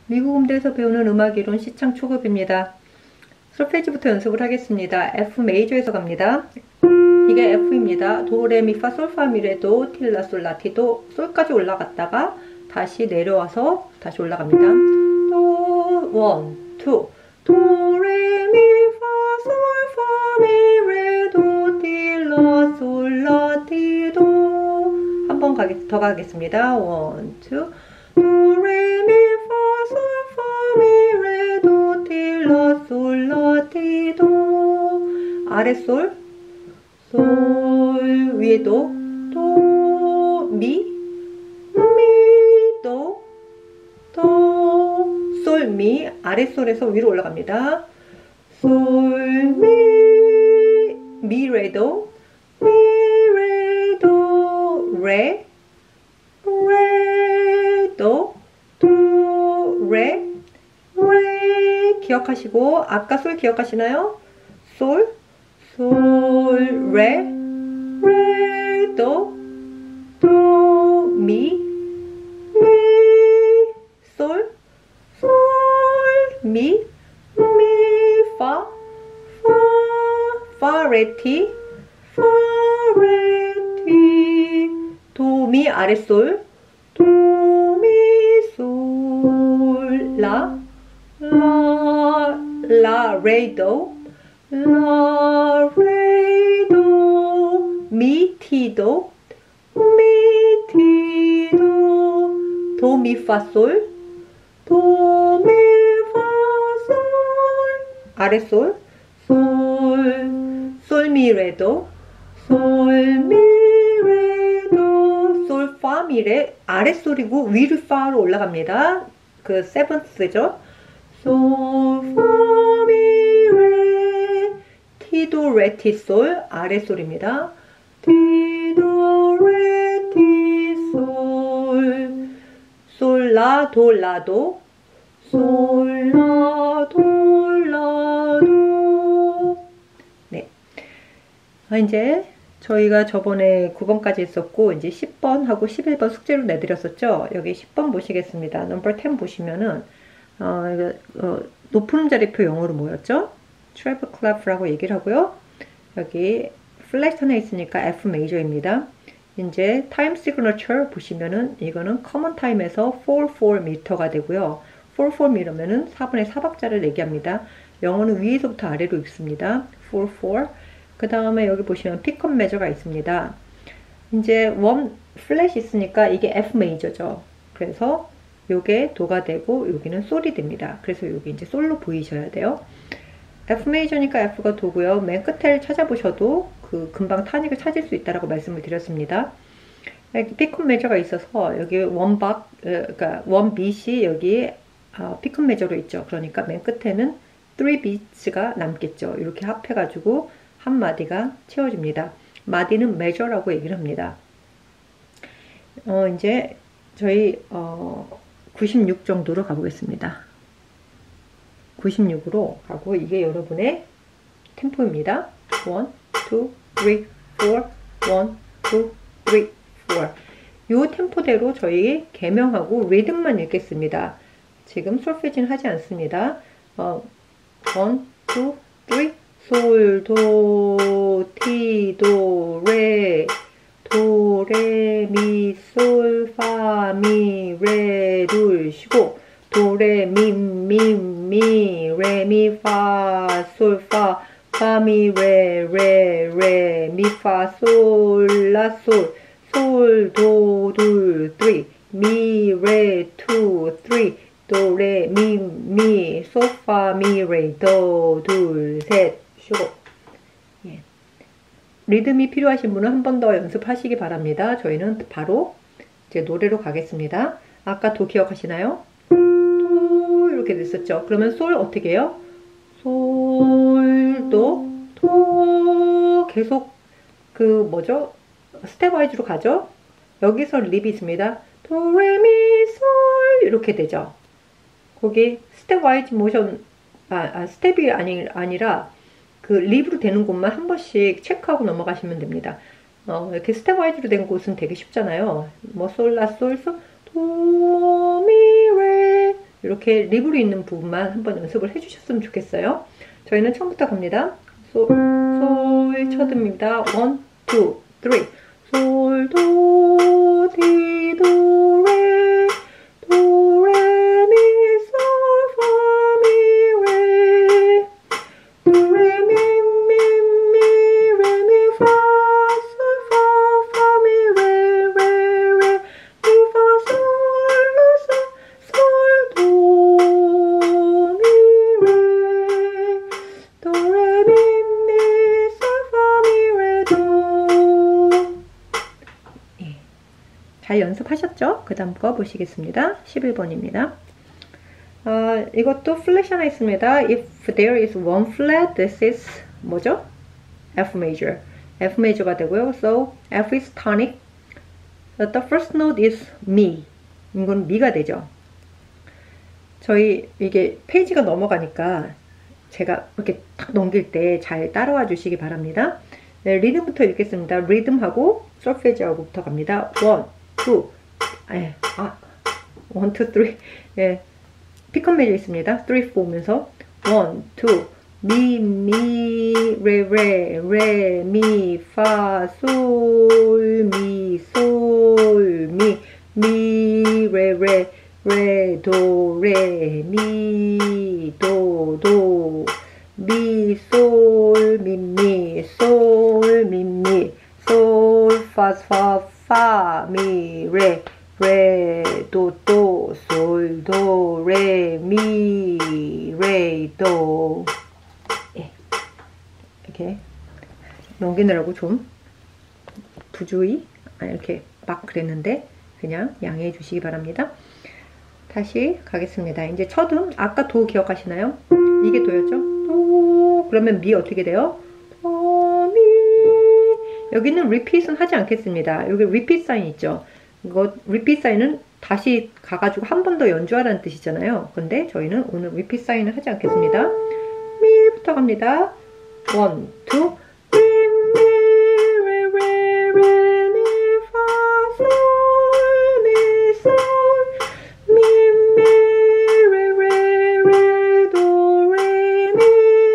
미국 음대에서 배우는 음악 이론 시창 초급입니다. 솔페지부터 연습을 하겠습니다. F 메이저에서 갑니다. 이게 F입니다. 도, 레, 미, 파, 솔, 파, 미, 레, 도, 티, 라, 솔, 라, 티, 도, 솔까지 올라갔다가 다시 내려와서 다시 올라갑니다. 도, 원, 투, 도, 레, 미, 파, 솔, 파, 미, 레, 도, 티, 라, 솔, 라, 티, 도. 한 번 더 가겠습니다. 원, 투, 도, 레, 미, 파, 솔, 파, 미, 레, 도, 티, 라, 솔, 라, 티, 도. 아래 솔, 솔, 위에 도, 도, 미, 도, 도, 솔, 미, 아랫솔에서 위로 올라갑니다. 솔, 미, 레, 도, 미, 레, 도, 레, 도, 레, 기억하시고, 아까 솔 기억하시나요? 솔, 레, 도, 미, 솔, 미, 파, 레, 티, 도, 미, 아랫솔, 도, 미, 솔, 라, 레, 도, 라, 레, 도, 미, 티, 도, 도, 미, 파, 솔, 도, 미, 파, 솔, 아랫솔, 솔, 미, 레, 도, 솔, 미, 레, 도, 솔, 파, 미, 레, 아랫솔이고 위로 파로 올라갑니다. 그 세븐스죠. 솔, 파, 미, 레, 티, 도, 레, 티, 솔, 아랫솔입니다. 티, 도, 레, 티, 솔, 솔, 라, 도, 라, 도, 솔, 라, 도, 라, 도. 네. 이제 저희가 저번에 9번까지 했었고, 이제 10번하고 11번 숙제로 내드렸었죠. 여기 10번 보시겠습니다. 넘버 10 보시면은, 높은 음자리표 영어로 뭐였죠? 트래블 클래프라고 얘기를 하고요. 여기 플랫 하나 있으니까 F 메이저입니다. 이제 타임 시그너처 보시면은 이거는 커먼 타임에서 4m가 되고요. 4m면은 4분의 4박자를 얘기합니다. 영어는 위에서부터 아래로 읽습니다. 4. 그 다음에 여기 보시면 픽업 메저가 있습니다. 이제 원 플랫이 있으니까 이게 F 메이저죠. 그래서 요게 도가 되고 여기는 솔이 됩니다. 그래서 여기 이제 솔로 보이셔야 돼요. F 메이저니까 F가 도고요. 맨 끝을 찾아보셔도 그 금방 타닉을 찾을 수 있다라고 말씀을 드렸습니다. 여기 픽업 메저가 있어서 여기 원박, 그러니까 원 빛이 여기 픽업 메저로 있죠. 그러니까 맨 끝에는 3 beats가 남겠죠. 이렇게 합해가지고 한 마디가 채워집니다. 마디는 메저라고 얘기를 합니다. 이제 저희 96 정도로 가보겠습니다. 96으로 가고 이게 여러분의 템포입니다. 1, 2, 3, 4, 1, 2, 3, 4. 이 템포대로 저희 개명하고 리듬만 읽겠습니다. 지금 솔페지는 하지 않습니다. 1, 2, 3, 솔, 도, 티, 도, 레, 미, 솔, 파, 미, 레, 둘, 쉬고 도, 레, 미, 레, 미, 파, 솔, 파, 미, 레, 미, 파, 솔, 라, 솔, 도, 둘, 3, 미, 레, 2, 3, 도, 레, 미, 솔, 파, 미, 레, 도, 둘, 셋, 쉬고. 예. 리듬이 필요하신 분은 한 번 더 연습하시기 바랍니다. 저희는 바로 이제 노래로 가겠습니다. 아까 도 기억하시나요? 도 이렇게 됐었죠. 그러면 솔 어떻게 해요? 솔, 도 계속 그 뭐죠? 스텝 와이즈로 가죠. 여기서 립이 있습니다. 도, 레, 미, 솔 이렇게 되죠. 거기 스텝 와이즈 모션 스텝이 아니라 그 립으로 되는 곳만 한 번씩 체크하고 넘어가시면 됩니다. 이렇게 스텝 와이즈로 된 곳은 되게 쉽잖아요. 뭐 솔, 라, 솔, 도, 미, 레, 이렇게 리브로 있는 부분만 한번 연습을 해주셨으면 좋겠어요. 저희는 처음부터 갑니다. 솔 첫음입니다. 1, 2, 3. 솔, 도, 디, 도, 레, 도, 레, 미, 솔, 파, 미, 레, 도, 레, 미, 레, 미, 파, 솔, 파, 미, 레, 레, 미, 파, 솔, 솔, 도, 미, 레, 도, 레, 미, 솔, 파, 미, 레, 도. 예. 잘 연습하셨죠? 그 다음 거 보시겠습니다. 11번입니다. 이것도 플랫 하나 있습니다. If there is one flat, this is 뭐죠? F major. F major가 되고요. So F is tonic. The first note is mi. 이건 미가 되죠. 저희 이게 페이지가 넘어가니까 제가 이렇게 탁 넘길 때 잘 따라와 주시기 바랍니다. 네, 리듬부터 읽겠습니다. 리듬하고 솔페지하고부터 갑니다. 1, 2, 1, 2, 3. 예, 피컨 메저 있습니다. 3, 4 오면서 1, 2, 미, 미, 레, 레, 레, 미, 파, 솔, 미, 솔, 미, 레, 레, 레, 도, 레, 미, 도, 미, 솔, 미, 솔, 미, 솔, 파, 미, 레, 도, 솔, 도, 레, 미, 레, 도. 예. 이렇게 넘기느라고 좀 부주의, 이렇게 막 그랬는데 그냥 양해해 주시기 바랍니다. 다시 가겠습니다. 이제 첫음, 아까 도 기억하시나요? 이게 도였죠? 도, 그러면 미 어떻게 돼요? 도, 미. 여기는 repeat은 하지 않겠습니다. 여기 repeat 사인 있죠? 이거 repeat 사인은 다시 가가지고 한 번 더 연주하라는 뜻이잖아요. 근데 저희는 오늘 repeat 사인을 하지 않겠습니다. 미부터 갑니다. 1, 2, 미, 미, 레, 레, 레, 미, 파, 솔, 미, 솔, 미, 미, 레, 레, 레, 도, 레, 미,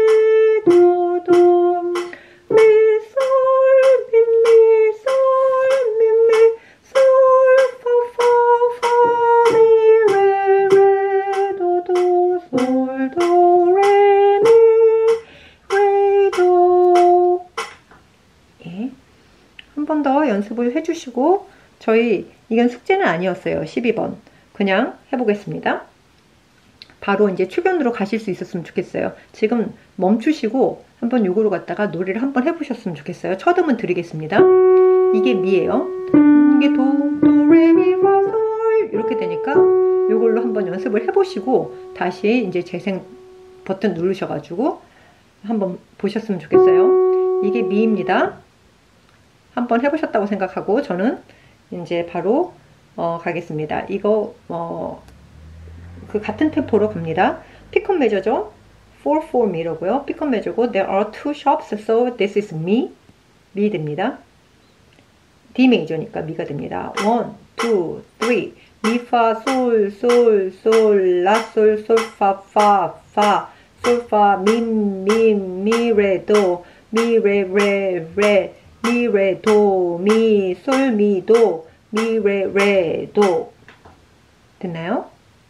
도, 미, 솔, 미, 솔, 파, 미, 레, 레, 도, 솔, 도, 레, 미, 레, 도. 예. 한 번 더 연습을 해주시고, 저희 이건 숙제는 아니었어요. 12번. 그냥 해보겠습니다. 바로 이제 출근으로 가실 수 있었으면 좋겠어요. 지금 멈추시고 한번 요거로 갔다가 노래를 한번 해보셨으면 좋겠어요. 첫음은 드리겠습니다. 이게 미예요. 이게 도, 레, 미, 파, 솔 이렇게 되니까 요걸로 한번 연습을 해보시고 다시 이제 재생 버튼 누르셔가지고 한번 보셨으면 좋겠어요. 이게 미입니다. 한번 해보셨다고 생각하고 저는 이제 바로 가겠습니다. 이거 그 같은 템포로 갑니다. 피컨 메저죠. 4, 4 미로고요. 피컨 메저고 there are two shops, so this is mi. 미 됩니다. D 메이저니까 미가 됩니다. 1, 2, 3 미, 파, 솔, 솔, 솔, 라, 솔, 솔, 파, 파, 솔, 파, 미, 레, 도, 미, 레, 레, 미, 레, 도, 미, 솔, 미, 도, 미, 레, 도. 됐나요?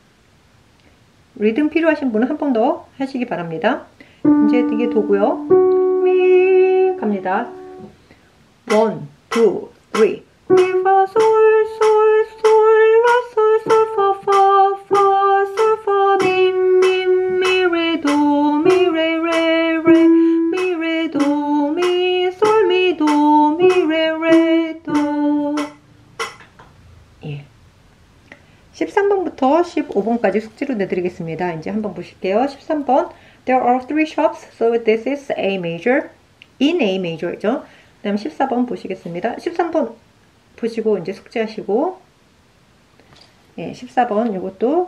리듬 필요하신 분은 한 번 더 하시기 바랍니다. 이제 이게 도고요. 미 갑니다. 1, 2, 3 미, 파, 솔, 솔, 솔, 라, 솔, 솔, 파, 솔, 파, 미, 레, 도, 미, 레, 미, 레, 도, 미, 솔, 미, 도, 미, 레, 도. 예. 13번부터 15번까지 숙제로 내드리겠습니다. 이제 한번 보실게요. 13번 There are three shops, so this is A major. In A major죠. 그 다음 14번 보시겠습니다. 13번 보시고 이제 숙제하시고 예, 14번 이것도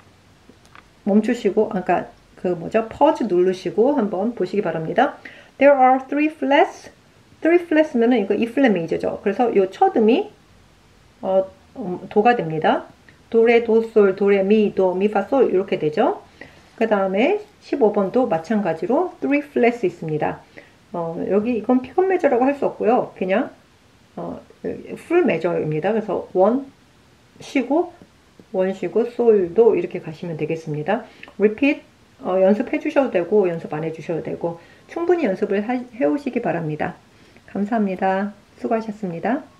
멈추시고 아까 그 뭐죠? 퍼즈 누르시고 한번 보시기 바랍니다. There are three flats. three flats면은 이거 E 플랫 메이저죠. 그래서 이 첫음이 도가 됩니다. 도레, 도솔, 도레, 미, 도, 미, 파, 솔 이렇게 되죠. 그 다음에 15번도 마찬가지로 3 플랫스 있습니다. 여기 이건 피건 메저라고 할 수 없고요. 그냥 풀 메저입니다. 그래서 원 쉬고 원 쉬고 솔도 이렇게 가시면 되겠습니다. repeat 연습해 주셔도 되고 연습 안 해 주셔도 되고 충분히 연습을 해 오시기 바랍니다. 감사합니다. 수고하셨습니다.